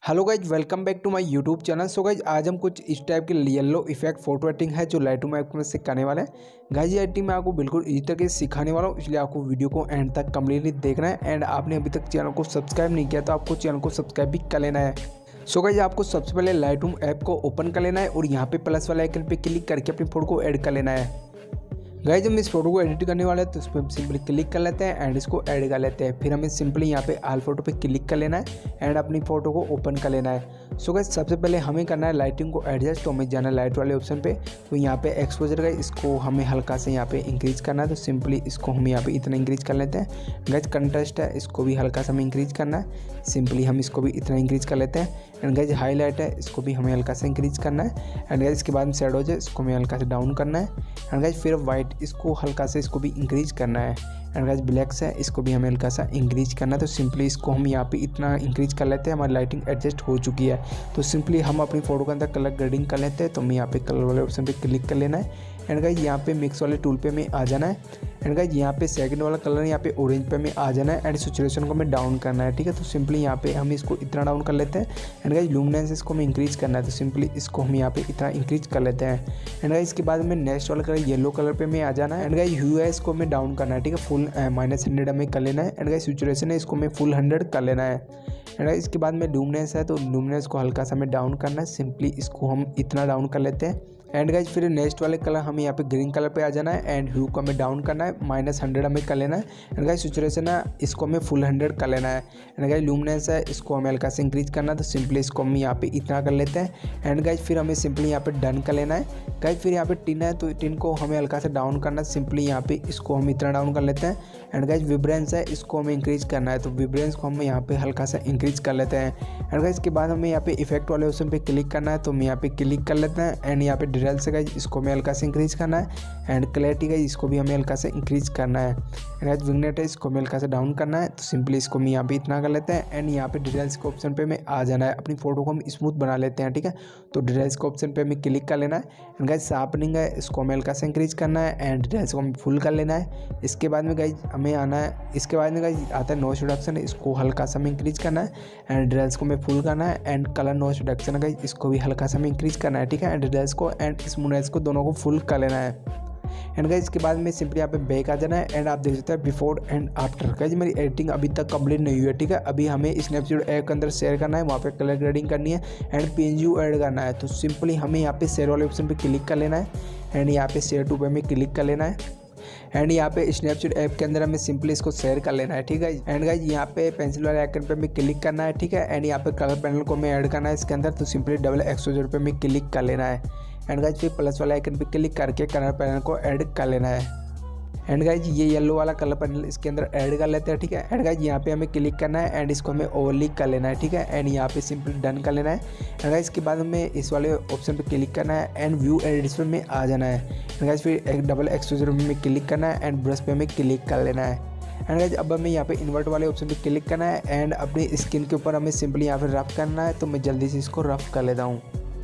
Hello guys, welcome back to my YouTube channel. So guys आज हम कुछ इस टाइप के येलो इफेक्ट फोटो एडिटिंग है जो लाइटरूम ऐप में सिखाने वाले हैं। गाइज ये एडिटिंग मैं आपको बिल्कुल इजी तरीके से सिखाने वाला हूँ, इसलिए आपको वीडियो को एंड तक कम्प्लीटली देखना है। एंड आपने अभी तक चैनल को सब्सक्राइब नहीं किया तो आपको चैनल को सब्सक्राइब भी कर लेना है। सो गाइज आपको सबसे पहले लाइटरूम ऐप को ओपन कर लेना है और यहाँ पे प्लस वाला आइकन पे क्लिक करके अपनी फोटो को ऐड कर लेना है। गाइज हम इस फोटो को एडिट करने वाले हैं तो इस पर सिंपली क्लिक कर लेते हैं एंड इसको ऐड कर लेते हैं। फिर हमें सिंपली यहाँ पे आल फोटो पे क्लिक कर लेना है एंड अपनी फोटो को ओपन कर लेना है। सो गाइज सबसे पहले हमें करना है लाइटिंग को एडजस्ट, तो हमें जाना है लाइट वाले ऑप्शन पे। तो यहाँ पे एक्सपोजर का इसको हमें हल्का से यहाँ पे इंक्रीज करना है, तो सिंपली इसको हम यहाँ पे इतना इंक्रीज कर लेते हैं। गाइज कंट्रास्ट है, इसको भी हल्का सा हमें इंक्रीज करना है, सिंपली हम इसको भी इतना इंक्रीज कर लेते हैं। एंड गाइज हाईलाइट है, इसको भी हमें हल्का सा इंक्रीज करना है। एंड गाइज इसके बाद में शैडोज है, इसको हमें हल्का से डाउन करना है। एंड गाइज फिर वाइट, इसको हल्का से इसको भी इंक्रीज करना है। एंड गाइज ब्लैक्स है, इसको भी हमें हल्का सा इंक्रीज करना है। तो सिंपली इसको हम यहाँ पे इतना इंक्रीज कर लेते हैं। हमारी लाइटिंग एडजस्ट हो चुकी है, तो सिंपली हम अपनी फोटो के अंदर कलर ग्रेडिंग कर लेते हैं। तो हमें यहाँ पे कलर वाले ऑप्शन पे क्लिक कर लेना है। एंड गाइज यहाँ पे मिक्स वाले टूल पे में आ जाना है। एंड गाइज यहाँ पे सेकंड वाला कलर यहाँ पे ऑरेंज पे में आ जाना है एंड सैचुरेशन को हमें डाउन करना है। ठीक है, तो सिंपली यहाँ पे हम इसको इतना डाउन कर लेते हैं। एंड गाइज लुमिनेंस इसको हमें इंक्रीज करना है, तो सिंपली इसको हम यहाँ पे इतना इंक्रीज कर लेते हैं। एंड गाइज इसके बाद में नेक्स्ट वाला कलर येलो कलर पे में आ जाना है। एंड गाइज ह्यू है, इसको हमें डाउन करना है। ठीक है, फुल -100 हमें कर लेना है। एंड गाइज सैचुरेशन है, इसको हमें फुल 100 कर लेना है। एंड गाइज इसके बाद में लुमिनेंस है, तो लुमिनेंस को हल्का सा हमें डाउन करना है, सिंपली इसको हम इतना डाउन कर लेते हैं। एंड गाइज फिर नेक्स्ट वाले कलर हमें यहाँ पे ग्रीन कलर पे आ जाना है एंड ह्यू को हमें डाउन करना है, -100 हमें कर लेना है। एंड गाइज सैचुरेशन है, इसको हमें फुल 100 कर लेना है। एंड गाइज लुमिनेंस है, इसको हमें हल्का से इंक्रीज करना है, तो सिंपली इसको हम यहाँ पे इतना कर लेते हैं। एंड गाइज फिर हमें सिंपली यहाँ पे डन कर लेना है। गाइज फिर यहाँ पे टिन है, तो टिन को हमें हल्का से डाउन करना है, सिंपली यहाँ पे इसको हम इतना डाउन कर लेते हैं। एंड गाइज विब्रेंस है, इसको हमें इंक्रीज करना है, तो विब्रेंस को हम यहाँ पे हल्का सा इंक्रीज कर लेते हैं। एंड गाइज इसके बाद हमें यहाँ पे इफेक्ट वाले ऑप्शन पे क्लिक करना है, तो हम यहाँ पे क्लिक कर लेते हैं। एंड यहाँ पे डिटेल्स है, इसको हमें हल्का से इंक्रीज करना है। एंड क्लैरिटी का इसको भी हमें हल्का से इंक्रीज करना है। एंड विग्नेट है, इसको हमें हल्का से डाउन करना है, तो सिंपली इसको हम यहाँ पे इतना कर लेते हैं। एंड यहाँ पे डिटेल्स के ऑप्शन पे में आ जाना है, अपनी फोटो को हम स्मूथ बना लेते हैं। ठीक है, तो डिटेल्स के ऑप्शन पे हमें क्लिक कर लेना है। एंड गाइज शार्पनिंग है, इसको हमें हल्का से इंक्रीज करना है एंड डिटेल्स को हमें फुल कर लेना है। इसके बाद में गाइज हमें आना है, इसके बाद में गाइज आता है नॉइस रिडक्शन, इसको हल्का सा हमें इंक्रीज करना है एंड डिटेल्स को हमें फुल करना है। एंड कलर नॉइस रिडक्शन है गाइज, इसको भी हल्का सा हमें इंक्रीज करना है। ठीक है, एंड डिटेल्स को एंड स्मूथनेस को दोनों को फुल कर लेना है। एंड गाइज इसके बाद में सिंपली यहाँ पे बैक आ जाना है एंड आप देख सकते हैं बिफोर एंड आफ्टर। गाइज मेरी एडिटिंग अभी तक कंप्लीट नहीं हुई है। ठीक है, अभी हमें स्नैपचैट ऐप के अंदर शेयर करना है, वहाँ पे कलर ग्रेडिंग करनी है एंड PNG ऐड करना है। तो सिंपली हमें यहाँ पे शेयर वाले ऑप्शन पे क्लिक कर लेना है एंड यहाँ पे शेयर टू पे में क्लिक कर लेना है। एंड यहाँ पे स्नैपचैट ऐप के अंदर हमें सिंपली इसको शेयर कर लेना है। ठीक है, एंड गाइज यहाँ पे पेंसिल वाले आइकन पे हमें क्लिक करना है। ठीक है, एंड यहाँ पे कलर पैनल को हमें ऐड करना है इसके अंदर, तो सिंपली डबल एक्सपोजर पे हमें क्लिक कर लेना है। एंड गाइज फिर प्लस वाले आइकन पे क्लिक करके कलर पैनल को ऐड कर लेना है। एंड गाइज ये येलो वाला कलर पैनल इसके अंदर ऐड कर लेते हैं। ठीक है, एंड गाइज यहाँ पे हमें क्लिक करना है एंड इसको हमें ओवरली कर लेना है। ठीक है, एंड यहाँ पे सिंपली डन कर लेना है। एंड गाइज इसके बाद हमें इस वाले ऑप्शन पे क्लिक करना है एंड व्यू एडिशन में आ जाना है। एंड गाइज फिर एक डबल एक्सपोजर में क्लिक करना है एंड ब्रश पे हमें क्लिक कर लेना है। एंड गाइज अब हमें यहाँ पे इन्वर्ट वाले ऑप्शन पे क्लिक करना है एंड अपनी स्किन के ऊपर हमें सिंपली यहाँ पे रफ करना है। तो मैं जल्दी से इसको रफ कर लेता हूँ।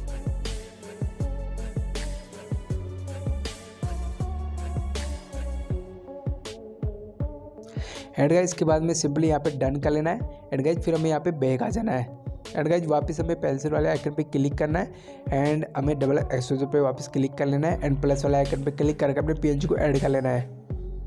एंड गाइज इसके बाद में सिंपली यहाँ पे डन कर लेना है। एंड गाइज फिर हमें यहाँ पे बैक आ जाना है। एंड गाइज वापस हमें पेंसिल वाले आइकन पे क्लिक करना है एंड हमें डबल एक्सपोजर पे वापस क्लिक कर लेना है एंड प्लस वाले आइकन पे क्लिक करके अपने PNG को ऐड कर लेना है।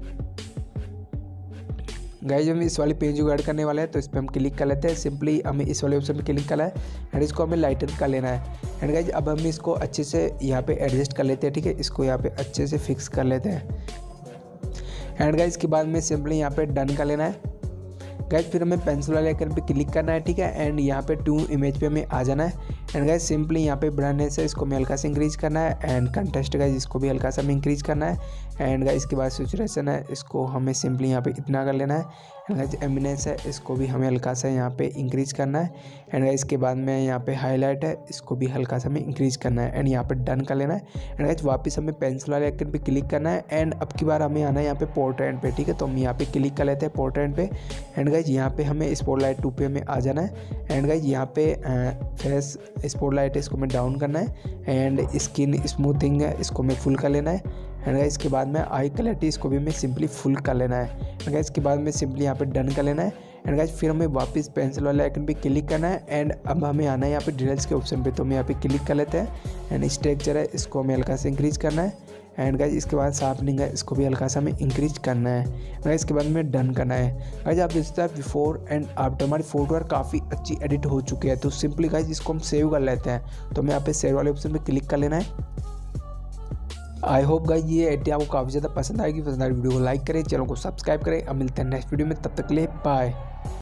गाइज हम इस वाली PNG को ऐड करने वाले हैं, तो इस पर हम क्लिक कर लेते हैं। सिंपली हमें इस वाले ऑप्शन पे क्लिक करना है एंड इसको हमें लाइटन कर लेना है। एंड गाइज अब हम इसको अच्छे से यहाँ पे एडजस्ट कर लेते हैं। ठीक है, इसको यहाँ पे अच्छे से फिक्स कर लेते हैं। एंड गाइज इसके बाद में सिंपली यहाँ पे डन कर लेना है। गाइज फिर हमें पेंसिल वाले आइकन पे क्लिक करना है। ठीक है, एंड यहाँ पे टू इमेज पे हमें आ जाना है। एंड गाइज सिंपली यहाँ पे ब्राइटनेस है, इसको हमें हल्का से इंक्रीज करना है एंड कंट्रास्ट गाइज इसको भी हल्का सा हमें इंक्रीज करना है। एंड गाइज इसके बाद सैचुरेशन है, इसको हमें सिंपली यहाँ पे इतना कर लेना है। एंड गाइज एमिनेंस है, इसको भी हमें हल्का सा यहाँ पे इंक्रीज करना है। एंड गाइज इसके बाद में यहाँ पे हाईलाइट है, इसको भी हल्का सा हमें इंक्रीज करना है एंड यहाँ पे डन कर लेना है। एंड गाइज वापस हमें पेंसिल वाले आइकन पे क्लिक करना है एंड अब की बार हमें आना है यहाँ पे पोर्ट्रेट पे। ठीक है, तो हम यहाँ पे क्लिक कर लेते हैं पोर्ट्रेट पे। एंड गाइज यहाँ पे हमें स्पॉटलाइट 2 पे में आ जाना है। एंड गाइज यहाँ पे फेस स्पॉटलाइट है, इसको हमें डाउन करना है एंड स्किन स्मूथिंग है, इसको हमें फुल कर लेना है। एंड गाइस इसके बाद में आई क्लैरिटी, इसको भी हमें सिंपली फुल कर लेना है। एंड गाइस इसके बाद में सिंपली यहाँ पे डन कर लेना है। एंड गाइज फिर हमें वापस पेंसिल वाले आइकन पे क्लिक करना है एंड अब हमें आना है यहाँ पे डिटेल्स के ऑप्शन पे। तो हम यहाँ पे क्लिक कर लेते हैं एंड स्ट्रक्चर है इसको हमें हल्का सा इंक्रीज करना है एंड गाइज इसके बाद शार्पनिंग है इसको भी हल्का सा हमें इंक्रीज करना है। गाइज इसके बाद में डन करना है। गाइज आप देख सकते हैं बिफोर एंड आफ्टर हमारी फोटो यार काफ़ी अच्छी एडिट हो चुकी है। तो सिंपली गाइज इसको हम सेव कर लेते हैं। तो हमें यहाँ पे सेव वाले ऑप्शन पे क्लिक कर लेना है। आई होप गाइज ये एडिटिंग आपको काफ़ी ज़्यादा पसंद आएगी। वीडियो को लाइक करें, चैनल को सब्सक्राइब करें। अब मिलते हैं नेक्स्ट वीडियो में, तब तक के लिए बाय।